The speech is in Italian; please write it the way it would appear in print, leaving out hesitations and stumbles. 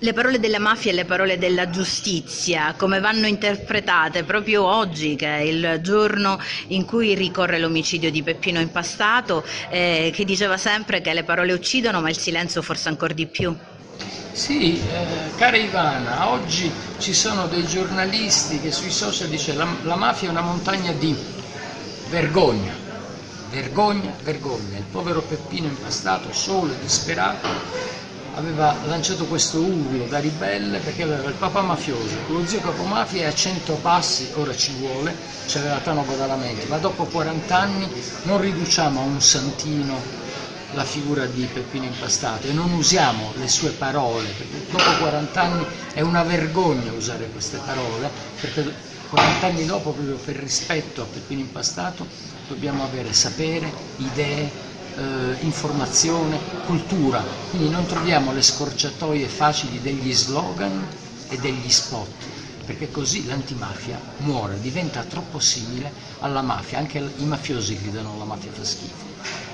Le parole della mafia e le parole della giustizia, come vanno interpretate proprio oggi, che è il giorno in cui ricorre l'omicidio di Peppino Impastato, che diceva sempre che le parole uccidono, ma il silenzio forse ancora di più. Sì, cara Ivana, oggi ci sono dei giornalisti che sui social dicono la mafia è una montagna di vergogna, vergogna, vergogna. Il povero Peppino Impastato, solo e disperato, aveva lanciato questo urlo da ribelle perché aveva il papà mafioso, lo zio capomafia è a 100 passi, ora ci vuole, c'aveva Tano Badalamenti, ma dopo 40 anni non riduciamo a un santino la figura di Peppino Impastato e non usiamo le sue parole, perché dopo 40 anni è una vergogna usare queste parole, perché 40 anni dopo, proprio per rispetto a Peppino Impastato, dobbiamo avere sapere, idee, informazione, cultura, quindi non troviamo le scorciatoie facili degli slogan e degli spot, perché così l'antimafia muore, diventa troppo simile alla mafia, anche i mafiosi gridano la mafia fa schifo.